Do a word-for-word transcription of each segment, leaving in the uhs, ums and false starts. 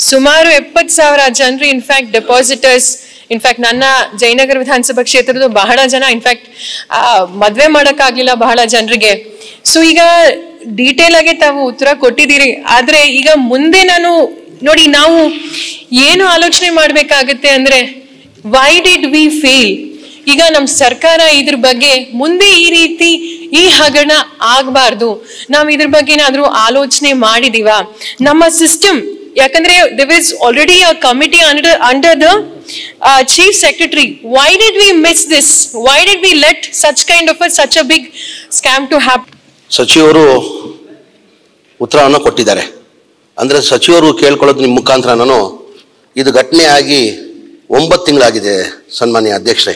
ಸುಮಾರು ಎಪ್ಪತ್ತು ಸಾವಿರ ಜನರು ಇನ್ಫ್ಯಾಕ್ಟ್ ಡೆಪಾಸಿಟರ್ಸ್, ಇನ್ಫ್ಯಾಕ್ಟ್ ನನ್ನ ಜಯನಗರ ವಿಧಾನಸಭಾ ಕ್ಷೇತ್ರದ ಬಹಳ ಜನ ಇನ್ಫ್ಯಾಕ್ಟ್ ಮದ್ವೆ ಮಾಡಕ್ಕಾಗ್ಲಿಲ್ಲ ಬಹಳ ಜನರಿಗೆ. ಸೊ ಈಗ ಡೀಟೇಲ್ ಆಗಿ ತಾವು ಉತ್ತರ ಕೊಟ್ಟಿದ್ದೀರಿ. ಆದ್ರೆ ಈಗ ಮುಂದೆ ನಾನು ನೋಡಿ, ನಾವು ಏನು ಆಲೋಚನೆ ಮಾಡ್ಬೇಕಾಗತ್ತೆ ಅಂದ್ರೆ, ವೈ ಡಿಡ್ ವಿ ಫೇಲ್? ಈಗ ನಮ್ ಸರ್ಕಾರ ಇದ್ರ ಬಗ್ಗೆ ಮುಂದೆ ಈ ರೀತಿ ಈ ಹಗರಣ ಆಗ್ಬಾರ್ದು, ನಾವ್ ಇದ್ರ ಬಗ್ಗೆ ಏನಾದ್ರೂ ಆಲೋಚನೆ ಮಾಡಿದೀವ? ನಮ್ಮ ಸಿಸ್ಟಮ್, ಯಾಕಂದ್ರೆ there is already a committee under under the uh, chief secretary. Why did we miss this? Why did we let such kind of a such a big scam to happen? ಸಚಿವರು ಉತ್ತರವನ್ನು ಕೊಟ್ಟಿದ್ದಾರೆ. ಅಂದ್ರೆ ಸಚಿವರು ಕೇಳ್ಕೊಳ್ಳೋದು ನಿಮ್ಮ ಮುಖಾಂತರ, ನಾನು ಇದು ಘಟನೆ ಆಗಿ ಒಂಬತ್ತು ತಿಂಗಳಾಗಿದೆ ಸನ್ಮಾನ್ಯ ಅಧ್ಯಕ್ಷರೇ.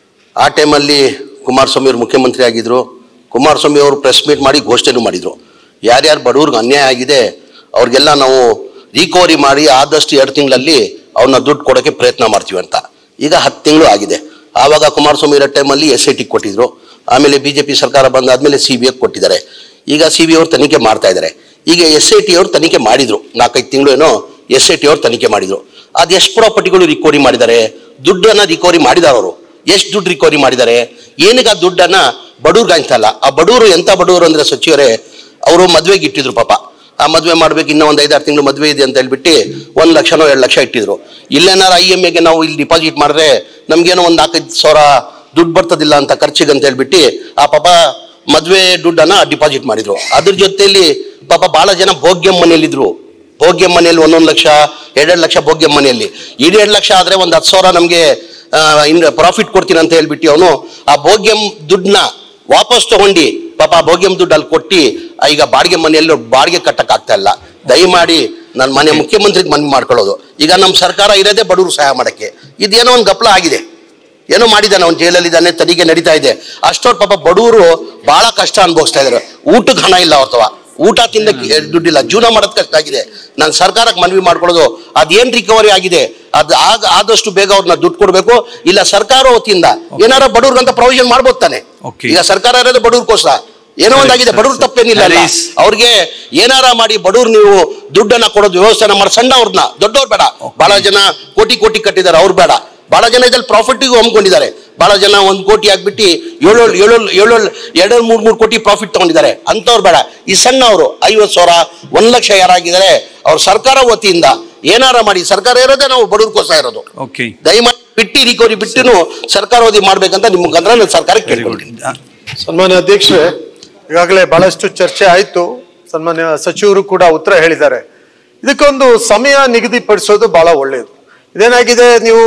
ಆ ಟೈಮಲ್ಲಿ ಕುಮಾರಸ್ವಾಮಿ ಅವರು ಮುಖ್ಯಮಂತ್ರಿ ಆಗಿದ್ರು. ಕುಮಾರಸ್ವಾಮಿ ಅವರು ಪ್ರೆಸ್ ಮೀಟ್ ಮಾಡಿ ಘೋಷಣೆನೂ ಮಾಡಿದ್ರು, ಯಾರ್ಯಾರು ಬಡವ್ರಿಗೆ ಅನ್ಯಾಯ ಆಗಿದೆ ಅವ್ರಿಗೆಲ್ಲ ನಾವು ರಿಕವರಿ ಮಾಡಿ ಆದಷ್ಟು ಎರಡು ತಿಂಗಳಲ್ಲಿ ಅವ್ರನ್ನ ದುಡ್ಡು ಕೊಡೋಕ್ಕೆ ಪ್ರಯತ್ನ ಮಾಡ್ತೀವಿ ಅಂತ. ಈಗ ಹತ್ತು ತಿಂಗಳು ಆಗಿದೆ. ಆವಾಗ ಕುಮಾರಸ್ವಾಮಿ ಇರೋ ಟೈಮಲ್ಲಿ ಎಸ್ ಐ ಟಿ ಕೊಟ್ಟಿದ್ರು. ಆಮೇಲೆ ಬಿ ಜೆ ಪಿ ಸರ್ಕಾರ ಬಂದಾದ್ಮೇಲೆ ಸಿ ಬಿ ಐ ಕೊಟ್ಟಿದ್ದಾರೆ. ಈಗ ಸಿ ಬಿ ಅವರು ತನಿಖೆ ಮಾಡ್ತಾ ಇದ್ದಾರೆ. ಈಗ ಎಸ್ ಐ ಟಿ ಅವರು ತನಿಖೆ ಮಾಡಿದ್ರು, ನಾಲ್ಕೈದು ತಿಂಗಳು ಏನೋ ಎಸ್ ಐ ಟಿ ಅವರು ತನಿಖೆ ಮಾಡಿದ್ರು. ಅದು ಎಷ್ಟು ಪ್ರಾಪರ್ಟಿಗಳು ರಿಕವರಿ ಮಾಡಿದ್ದಾರೆ, ದುಡ್ಡನ್ನು ರಿಕವರಿ ಮಾಡಿದಾರೆ ಅವರು. ಎಷ್ಟು ದುಡ್ಡು ರಿಕವರಿ ಮಾಡಿದ್ದಾರೆ, ಏನಕ್ಕೆ ಆ ದುಡ್ಡನ್ನ ಬಡವ್ರಿಗೆ ಹಂಚಲ್ಲ? ಆ ಬಡವರು ಎಂಥ ಬಡವರು ಅಂದ್ರೆ ಸಚಿವರೇ, ಅವರು ಮದುವೆಗೆ ಇಟ್ಟಿದ್ರು ಪಾಪ. ಆ ಮದುವೆ ಮಾಡ್ಬೇಕು, ಇನ್ನೂ ಒಂದು ಐದಾರು ತಿಂಗಳು ಮದುವೆ ಇದೆ ಅಂತ ಹೇಳ್ಬಿಟ್ಟು ಒಂದು ಲಕ್ಷನೋ ಎರಡು ಲಕ್ಷ ಇಟ್ಟಿದ್ರು. ಇಲ್ಲೇನಾರು ಐ ಎಮ್ ಎಗೆ ನಾವು ಇಲ್ಲಿ ಡಿಪಾಸಿಟ್ ಮಾಡಿದ್ರೆ ನಮ್ಗೇನೋ ಒಂದು ನಾಲ್ಕೈದು ಸಾವಿರ ದುಡ್ಡು ಬರ್ತದಿಲ್ಲ ಅಂತ ಖರ್ಚಿಗೆ ಅಂತ ಹೇಳ್ಬಿಟ್ಟು ಆ ಪಾಪ ಮದುವೆ ದುಡ್ಡನ್ನ ಡಿಪಾಸಿಟ್ ಮಾಡಿದ್ರು. ಅದ್ರ ಜೊತೆಯಲ್ಲಿ ಪಾಪ ಬಹಳ ಜನ ಭೋಗ್ಯ ಮನೆಯಲ್ಲಿದ್ರು. ಭೋಗ್ಯ ಮನೆಯಲ್ಲಿ ಒಂದೊಂದು ಲಕ್ಷ ಎರಡೆರಡು ಲಕ್ಷ ಭೋಗ್ಯ ಮನೆಯಲ್ಲಿ. ಎರಡೆರಡು ಲಕ್ಷ ಆದ್ರೆ ಒಂದು ಹತ್ತು ಸಾವಿರ ನಮಗೆ ಇನ್ ಪ್ರಾಫಿಟ್ ಕೊಡ್ತೀನಿ ಅಂತ ಹೇಳ್ಬಿಟ್ಟು ಅವನು ಆ ಭೋಗ್ಯಂ ದುಡ್ಡನ್ನ ವಾಪಸ್ ತಗೊಂಡು ಪಾಪ ಭೋಗ್ಯಂ ದುಡ್ಡು ಅಲ್ಲಿ ಕೊಟ್ಟು ಈಗ ಬಾಡಿಗೆ ಮನೆಯಲ್ಲಿ ಬಾಡಿಗೆ ಕಟ್ಟಕ್ ಆಗ್ತಾ ಇಲ್ಲ. ದಯಮಾಡಿ ನನ್ನ ಮನೆ ಮುಖ್ಯಮಂತ್ರಿಗೆ ಮನವಿ ಮಾಡ್ಕೊಳ್ಳೋದು, ಈಗ ನಮ್ಮ ಸರ್ಕಾರ ಇರೋದೇ ಬಡವರು ಸಹಾಯ ಮಾಡಕ್ಕೆ. ಇದೇನೋ ಒಂದು ಗಪ್ಲ ಆಗಿದೆ, ಏನೋ ಮಾಡಿದ್ದಾನೆ, ಅವ್ನು ಜೈಲಲ್ಲಿ ಇದ್ದಾನೆ, ತನಿಖೆ ನಡೀತಾ ಇದೆ. ಅಷ್ಟೊಂದು ಪಾಪ ಬಡವರು ಬಹಳ ಕಷ್ಟ ಅನುಭವಿಸ್ತಾ ಇದ್ದಾರೆ. ಊಟಕ್ಕೆ ಹಣ ಇಲ್ಲ, ಅವ್ರತವ ಊಟ ತಿಂದ ದುಡ್ಡಿಲ್ಲ, ಜೀವನ ಮಾಡೋದು ಕಷ್ಟ ಆಗಿದೆ. ನಾನು ಸರ್ಕಾರಕ್ಕೆ ಮನವಿ ಮಾಡ್ಕೊಳ್ಳೋದು, ಅದೇನ್ ರಿಕವರಿ ಆಗಿದೆ ಅದು ಆಗ ಆದಷ್ಟು ಬೇಗ ಅವ್ರನ್ನ ದುಡ್ಡು ಕೊಡ್ಬೇಕು. ಇಲ್ಲ ಸರ್ಕಾರ ವತಿಯಿಂದ ಏನಾರ ಬಡವ್ರಿಗಂತ ಪ್ರೊವಿಷನ್ ಮಾಡ್ಬೋದು ತಾನೆ. ಈಗ ಸರ್ಕಾರ ಇರೋದು ಬಡವ್ರಿಗೋಸ್ಕರ. ಏನೋ ಒಂದಾಗಿದೆ, ಬಡವ್ರ ತಪ್ಪೇನಿಲ್ಲ, ಅವ್ರಿಗೆ ಏನಾರ ಮಾಡಿ ಬಡವ್ರು ನೀವು ದುಡ್ಡನ್ನ ಕೊಡೋದು ವ್ಯವಸ್ಥೆನ ಮಾಡಿ. ಸಣ್ಣ ಅವ್ರನ್ನ, ದೊಡ್ಡವ್ರು ಬೇಡ. ಬಹಳ ಜನ ಕೋಟಿ ಕೋಟಿ ಕಟ್ಟಿದ್ದಾರೆ, ಅವ್ರು ಬೇಡ. ಬಹಳ ಜನ ಇದ್ರಲ್ಲಿ ಪ್ರಾಫಿಟ್ಗೂ ಹಮ್ಮಿಕೊಂಡಿದ್ದಾರೆ. ಬಹಳ ಜನ ಒಂದು ಕೋಟಿ ಆಗ್ಬಿಟ್ಟು ಏಳು ಏಳು ಏಳು ಎರಡು ಮೂರು ಮೂರು ಕೋಟಿ ಪ್ರಾಫಿಟ್ ತಗೊಂಡಿದ್ದಾರೆ, ಅಂತವ್ರು ಬೇಡ. ಈ ಸಣ್ಣವರು ಐವತ್ತು ಸಾವಿರ ಒಂದು ಲಕ್ಷ ಯಾರಾಗಿದ್ದಾರೆ ಅವ್ರ ಸರ್ಕಾರ ವತಿಯಿಂದ ಏನಾರ ಮಾಡಿ. ಸರ್ಕಾರ ಇರೋದೇ ನಾವು ಬಡವ್ರಿಗೋಸ್ಕರ ಇರೋದು. ದಯಮಾಡಿ ಬಿಟ್ಟು ರಿಕವರಿ ಬಿಟ್ಟು ಸರ್ಕಾರ ವತಿ ಮಾಡ್ಬೇಕಂತ ನಿಮ್ಮ ಮುಖಾಂತರ ನಾನು ಸರ್ಕಾರಕ್ಕೆ ಕೇಳ್ಕೊಳ್ತೀನಿ. ಸನ್ಮಾನ್ಯ ಅಧ್ಯಕ್ಷರೇ, ಈಗಾಗಲೇ ಬಹಳಷ್ಟು ಚರ್ಚೆ ಆಯ್ತು. ಸನ್ಮಾನ್ಯ ಸಚಿವರು ಕೂಡ ಉತ್ತರ ಹೇಳಿದ್ದಾರೆ. ಇದಕ್ಕೊಂದು ಸಮಯ ನಿಗದಿಪಡಿಸೋದು ಬಹಳ ಒಳ್ಳೆಯದು. ಇದೇನಾಗಿದೆ, ನೀವು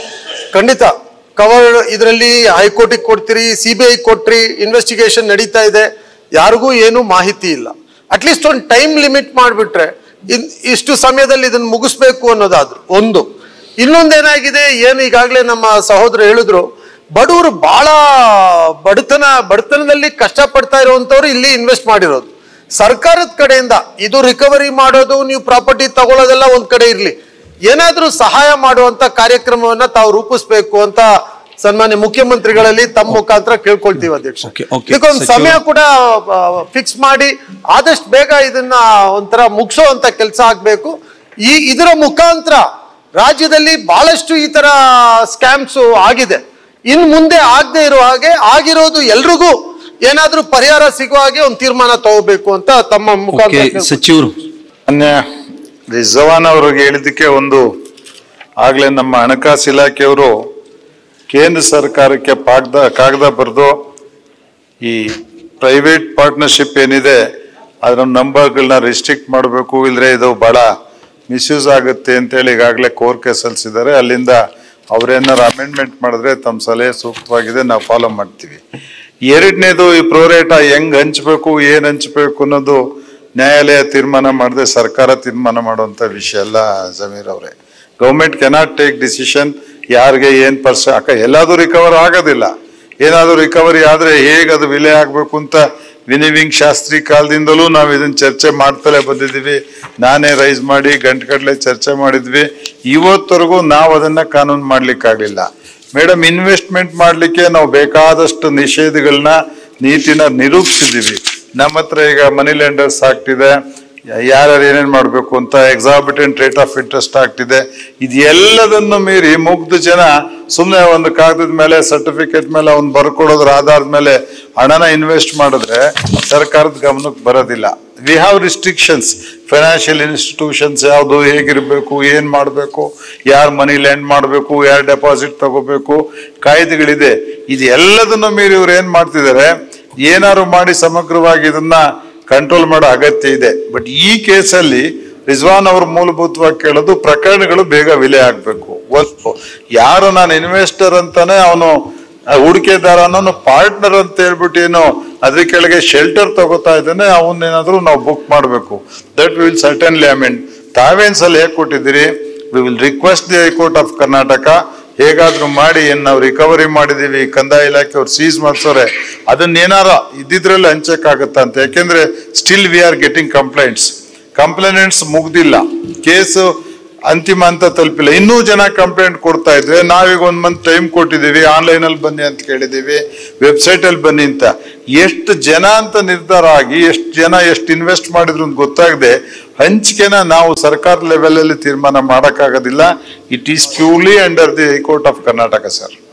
ಖಂಡಿತ ಕವರ್ ಇದರಲ್ಲಿ ಹೈಕೋರ್ಟಿಗೆ ಕೊಡ್ತೀರಿ, ಸಿ ಬಿ ಐ ಕೊಟ್ರಿ, ಇನ್ವೆಸ್ಟಿಗೇಷನ್ ನಡೀತಾ ಇದೆ, ಯಾರಿಗೂ ಏನು ಮಾಹಿತಿ ಇಲ್ಲ. ಅಟ್ಲೀಸ್ಟ್ ಒಂದು ಟೈಮ್ ಲಿಮಿಟ್ ಮಾಡಿಬಿಟ್ರೆ ಇನ್ ಇಷ್ಟು ಸಮಯದಲ್ಲಿ ಇದನ್ನು ಮುಗಿಸ್ಬೇಕು ಅನ್ನೋದಾದ್ರು ಒಂದು. ಇನ್ನೊಂದೇನಾಗಿದೆ, ಏನು ಈಗಾಗಲೇ ನಮ್ಮ ಸಹೋದರ ಹೇಳಿದ್ರು, ಬಡವರು ಬಹಳ ಬಡತನ ಬಡತನದಲ್ಲಿ ಕಷ್ಟಪಡ್ತಾ ಇರುವಂತವ್ರು ಇಲ್ಲಿ ಇನ್ವೆಸ್ಟ್ ಮಾಡಿರೋದು. ಸರ್ಕಾರದ ಕಡೆಯಿಂದ ಇದು ರಿಕವರಿ ಮಾಡೋದು, ನೀವು ಪ್ರಾಪರ್ಟಿ ತಗೊಳ್ಳೋದೆಲ್ಲ ಒಂದ್ ಕಡೆ ಇರ್ಲಿ, ಏನಾದ್ರೂ ಸಹಾಯ ಮಾಡುವಂತ ಕಾರ್ಯಕ್ರಮವನ್ನ ತಾವು ರೂಪಿಸ್ಬೇಕು ಅಂತ ಸನ್ಮಾನ್ಯ ಮುಖ್ಯಮಂತ್ರಿಗಳಲ್ಲಿ ತಮ್ಮ ಮುಖಾಂತರ ಕೇಳ್ಕೊಳ್ತೀವಿ ಅಧ್ಯಕ್ಷ. ಇದಕ್ಕೊಂದು ಸಮಯ ಕೂಡ ಫಿಕ್ಸ್ ಮಾಡಿ ಆದಷ್ಟು ಬೇಗ ಇದನ್ನ ಒಂಥರ ಮುಗಿಸೋ ಅಂತ ಕೆಲಸ ಆಗ್ಬೇಕು. ಈ ಇದರ ಮುಖಾಂತರ ರಾಜ್ಯದಲ್ಲಿ ಬಹಳಷ್ಟು ಈ ತರ ಸ್ಕ್ಯಾಮ್ಸ್ ಆಗಿದೆ. ಇನ್ ಮುಂದೆ ಆಗದೆ ಇರೋ ಹಾಗೆ, ಆಗಿರೋದು ಎಲ್ರಿಗೂ ಏನಾದ್ರೂ ಪರಿಹಾರ ಸಿಗುವ ಹಾಗೆ ಒಂದು ತೀರ್ಮಾನ ತಗೋಬೇಕು ಅಂತ ತಮ್ಮ ಮುಖಾಂತರ ಸಚಿವರು. ಮಾನ್ಯ ರಿಜ್ವಾನ್ ಅವ್ರಿಗೆ ಹೇಳಿದ್ದಕ್ಕೆ ಒಂದು, ಆಗ್ಲೇ ನಮ್ಮ ಹಣಕಾಸು ಇಲಾಖೆಯವರು ಕೇಂದ್ರ ಸರ್ಕಾರಕ್ಕೆ ಕಾಗದ ಕಾಗದ ಬರೆದು ಈ ಪ್ರೈವೇಟ್ ಪಾರ್ಟ್ನರ್ಶಿಪ್ ಏನಿದೆ ಅದರ ನಂಬರ್ಗಳನ್ನ ರಿಸ್ಟ್ರಿಕ್ಟ್ ಮಾಡಬೇಕು, ಇಲ್ಲದ್ರೆ ಇದು ಬಹಳ ಮಿಸ್ಯೂಸ್ ಆಗುತ್ತೆ ಅಂತೇಳಿ ಈಗಾಗಲೇ ಕೋರಿಕೆ ಸಲ್ಲಿಸಿದ್ದಾರೆ. ಅಲ್ಲಿಂದ ಅವ್ರೇನಾರು ಅಮೆಂಡ್ಮೆಂಟ್ ಮಾಡಿದ್ರೆ ತಮ್ಮ ಸಲಹೆ ಸೂಕ್ತವಾಗಿದೆ, ನಾವು ಫಾಲೋ ಮಾಡ್ತೀವಿ. ಎರಡನೇದು, ಈ ಪ್ರೋರೇಟ ಹೆಂಗ್ ಹಂಚ್ಬೇಕು, ಏನ್ ಹಂಚ್ಬೇಕು ಅನ್ನೋದು ನ್ಯಾಯಾಲಯ ತೀರ್ಮಾನ ಮಾಡದೆ ಸರ್ಕಾರ ತೀರ್ಮಾನ ಮಾಡುವಂತ ವಿಷಯ ಅಲ್ಲ ಜಮೀರ್ ಅವರೇ. ಗೌರ್ಮೆಂಟ್ ಕೆನಾಟ್ ಟೇಕ್ ಡಿಸಿಷನ್ ಯಾರಿಗೆ ಏನ್ ಪರ್ಸ ಅಕ್ಕ ಎಲ್ಲಾದ್ರೂ ರಿಕವರ್ ಆಗೋದಿಲ್ಲ. ಏನಾದ್ರೂ ರಿಕವರಿ ಆದ್ರೆ ಹೇಗೆ ಅದು ವಿಲೆ ಆಗ್ಬೇಕು ಅಂತ ವಿನಿವಿಂಗ್ ಶಾಸ್ತ್ರಿ ಕಾಲದಿಂದಲೂ ನಾವು ಇದನ್ನ ಚರ್ಚೆ ಮಾಡ್ತಲೇ ಬಂದಿದ್ದೀವಿ. ನಾನೇ ರೈಸ್ ಮಾಡಿ ಗಂಟೆಗಟ್ಟಲೆ ಚರ್ಚೆ ಮಾಡಿದ್ವಿ. ಇವತ್ತವರೆಗೂ ನಾವು ಅದನ್ನ ಕಾನೂನು ಮಾಡ್ಲಿಕ್ಕಾಗ್ಲಿಲ್ಲ. ಮೇಡಮ್, ಇನ್ವೆಸ್ಟ್ಮೆಂಟ್ ಮಾಡ್ಲಿಕ್ಕೆ ನಾವು ಬೇಕಾದಷ್ಟು ನಿಷೇಧಗಳನ್ನ ನೀತಿನ ನಿರೂಪಿಸಿದೀವಿ. ನಮ್ಮ ಹತ್ರ ಈಗ ಮನಿ ಲೆಂಡರ್ಸ್ ಆಕ್ಟ್ ಇದೆ, ಯಾರ್ಯಾರು ಏನೇನ್ ಮಾಡ್ಬೇಕು ಅಂತ ಎಕ್ಸಾಬಿಟೆಂಟ್ ರೇಟ್ ಆಫ್ ಇಂಟ್ರೆಸ್ಟ್ ಆಗ್ತಿದೆ. ಇದೆಲ್ಲದನ್ನು ಮೀರಿ ಮುಗ್ಧ ಜನ ಸುಮ್ಮನೆ ಒಂದು ಕಾಗದದ ಮೇಲೆ ಸರ್ಟಿಫಿಕೇಟ್ ಮೇಲೆ ಅವ್ನು ಬರ್ಕೊಡೋದ್ರ ಆಧಾರದ ಮೇಲೆ ಹಣನ ಇನ್ವೆಸ್ಟ್ ಮಾಡಿದ್ರೆ ಸರ್ಕಾರದ ಗಮನಕ್ಕೆ ಬರೋದಿಲ್ಲ. We have restrictions. Financial institutions ಯಾವುದು, ಹೇಗಿರ್ಬೇಕು, ಏನ್ ಮಾಡಬೇಕು, ಯಾರು ಮನಿ ಲ್ಯಾಂಡ್ ಮಾಡಬೇಕು, ಯಾರು ಡೆಪಾಸಿಟ್ ತಗೋಬೇಕು, ಕಾಯ್ದೆಗಳಿದೆ. ಇದು ಎಲ್ಲದನ್ನು ಮೀರಿ ಇವ್ರು ಏನ್ ಮಾಡ್ತಿದ್ದಾರೆ, ಏನಾದ್ರು ಮಾಡಿ ಸಮಗ್ರವಾಗಿ ಇದನ್ನ ಕಂಟ್ರೋಲ್ ಮಾಡೋ ಅಗತ್ಯ ಇದೆ. ಬಟ್ ಈ ಕೇಸಲ್ಲಿ ರಿಜ್ವಾನ್ ಅವರು ಮೂಲಭೂತವಾಗಿ ಕೇಳೋದು ಪ್ರಕರಣಗಳು ಬೇಗ ವಿಲೆ ಆಗ್ಬೇಕು. ಒಂದು ಯಾರು ನಾನು ಇನ್ವೆಸ್ಟರ್ ಅಂತಾನೆ ಅವನು ಹೂಡಿಕೆದಾರ ಅನ್ನೋ ಪಾರ್ಟ್ನರ್ ಅಂತ ಹೇಳ್ಬಿಟ್ಟು ಏನು ಅದ್ರ ಕೆಳಗೆ ಶೆಲ್ಟರ್ ತಗೋತಾ ಇದ್ದಾನೆ ಅವನ್ನೇನಾದ್ರೂ ನಾವು ಬುಕ್ ಮಾಡಬೇಕು. That will certainly I mean ತಾವೇನ್ ಸಲ ಹೇಗೆ ಕೊಟ್ಟಿದ್ದೀರಿ, we will request the high court of Karnataka ಹೇಗಾದ್ರೂ ಮಾಡಿ ಏನ್ ನಾವು ರಿಕವರಿ ಮಾಡಿದೀವಿ, ಕಂದಾಯ ಇಲಾಖೆ ಅವ್ರು ಸೀಸ್ ಮಾಡ್ಸೋರೆ ಅದನ್ನೇನಾರ ಇದ್ದಿದ್ರಲ್ಲಿ ಹಂಚಕ್ಕಾಗತ್ತಾ ಅಂತ. ಯಾಕೆಂದ್ರೆ still we are getting complaints. Complaints ಮುಗ್ದಿಲ್ಲ, ಕೇಸು ಅಂತಿಮ ಅಂತ ತಲುಪಿಲ್ಲ, ಇನ್ನೂ ಜನ ಕಂಪ್ಲೇಂಟ್ ಕೊಡ್ತಾ ಇದ್ರೆ ನಾವೀಗ ಒಂದ್ ಮಂತ್ ಟೈಮ್ ಕೊಟ್ಟಿದೀವಿ, ಆನ್ಲೈನ್ ಅಲ್ಲಿ ಬನ್ನಿ ಅಂತ ಕೇಳಿದೀವಿ, ವೆಬ್ಸೈಟ್ ಅಲ್ಲಿ ಬನ್ನಿ ಅಂತ. ಎಷ್ಟು ಜನ ಅಂತ ನಿರ್ಧಾರ ಆಗಿ ಎಷ್ಟು ಜನ ಎಷ್ಟು ಇನ್ವೆಸ್ಟ್ ಮಾಡಿದ್ರು ಅಂತ ಗೊತ್ತಾಗದೆ ಹಂಚಿಕೆನ ನಾವು ಸರ್ಕಾರ ಲೆವೆಲ್ ಅಲ್ಲಿ ತೀರ್ಮಾನ ಮಾಡಕ್ಕಾಗೋದಿಲ್ಲ. It is purely under the high court of Karnataka sir.